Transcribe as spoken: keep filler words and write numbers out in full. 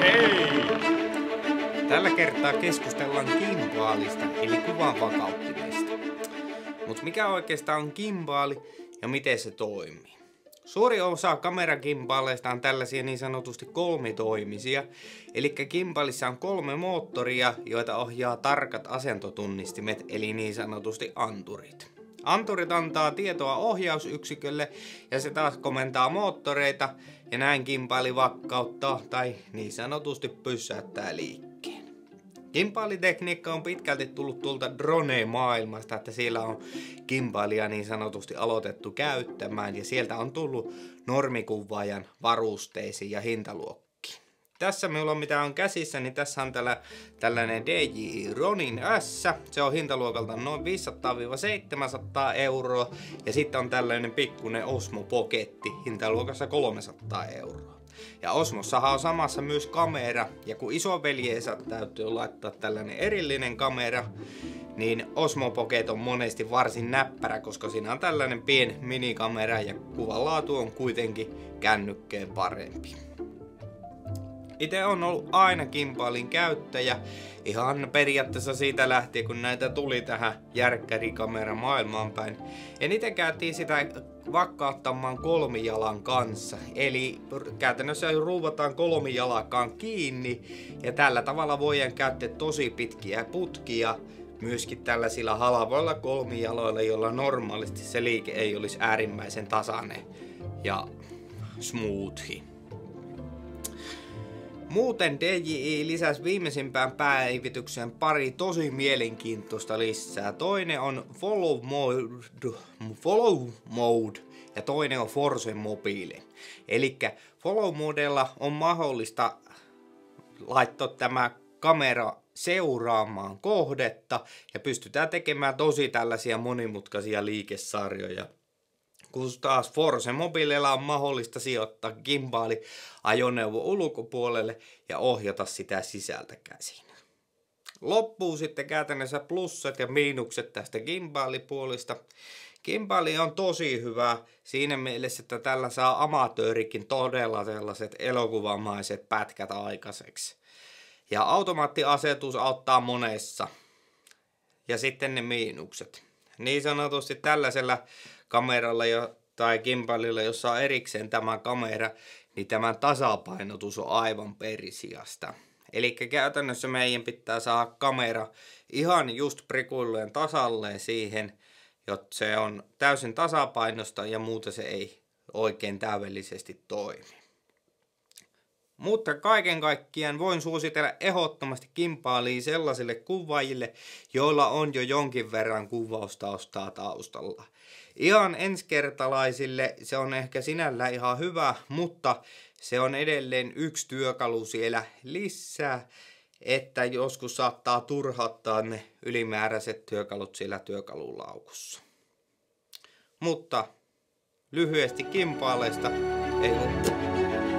Hei! Tällä kertaa keskustellaan gimbaalista, eli kuvan vakauttimesta. Mutta mikä oikeastaan on gimbaali ja miten se toimii? Suuri osa kameragimbaaleista on tällaisia niin sanotusti kolmitoimisia, eli gimbaalissa on kolme moottoria, joita ohjaa tarkat asentotunnistimet, eli niin sanotusti anturit. Anturit antaa tietoa ohjausyksikölle ja se taas komentaa moottoreita ja näin gimbaali vakauttaa tai niin sanotusti pysäyttää liikkeen. Gimbaalitekniikka on pitkälti tullut tuolta drone-maailmasta, että siellä on gimbaalia niin sanotusti aloitettu käyttämään ja sieltä on tullut normikuvaajan varusteisiin ja hintaluokkiin. Tässä minulla mitä on käsissä, niin tässä on tällä, tällainen D J I Ronin S. Se on hintaluokalta noin viisisataa seitsemänsataa euroa. Ja sitten on tällainen pikkuinen Osmo Poketti hintaluokassa kolmesataa euroa. Ja Osmossahan on samassa myös kamera. Ja kun isoveljeensä täytyy laittaa tällainen erillinen kamera, niin Osmo Pocket on monesti varsin näppärä, koska siinä on tällainen pieni minikamera ja kuvanlaatu on kuitenkin kännykkeen parempi. Itse on ollut aina gimbaalin käyttäjä ihan periaatteessa siitä lähtien, kun näitä tuli tähän järkkärikameran maailmaan päin. Eniten käytiin sitä vakauttamaan kolmijalan kanssa. Eli käytännössä ruuvataan kolmijalakaan kiinni ja tällä tavalla voidaan käyttää tosi pitkiä putkia myöskin tällaisilla halavoilla kolmijaloilla, joilla normaalisti se liike ei olisi äärimmäisen tasainen ja smoothi. Muuten D J I lisäsi viimeisimpään päivitykseen pari tosi mielenkiintoista lisää. Toinen on Follow Mode, follow mode ja toinen on Force Mobile. Elikkä Follow Modella on mahdollista laittaa tämä kamera seuraamaan kohdetta ja pystytään tekemään tosi tällaisia monimutkaisia liikesarjoja. Kun taas Force Mobilella on mahdollista sijoittaa gimbaali ajoneuvon ulkopuolelle ja ohjata sitä sisältä käsin. Loppuu sitten käytännössä plussat ja miinukset tästä gimbaalipuolista. Gimbaali on tosi hyvä siinä mielessä, että tällä saa amatöörikin todella sellaiset elokuvamaiset pätkät aikaiseksi. Ja automaattiasetus auttaa monessa. Ja sitten ne miinukset. Niin sanotusti tällaisella kameralla jo, tai gimbaalilla, jossa on erikseen tämä kamera, niin tämän tasapainotus on aivan perisijasta. Eli käytännössä meidän pitää saada kamera ihan just prikulleen tasalleen siihen, jotta se on täysin tasapainosta ja muuta se ei oikein täydellisesti toimi. Mutta kaiken kaikkiaan voin suositella ehdottomasti gimbaalia sellaisille kuvaajille, joilla on jo jonkin verran kuvaustaustaa taustalla. Ihan ensikertalaisille se on ehkä sinällään ihan hyvä, mutta se on edelleen yksi työkalu siellä lisää, että joskus saattaa turhauttaa ne ylimääräiset työkalut siellä työkalulaukussa. Mutta lyhyesti gimbaaleista ei ole.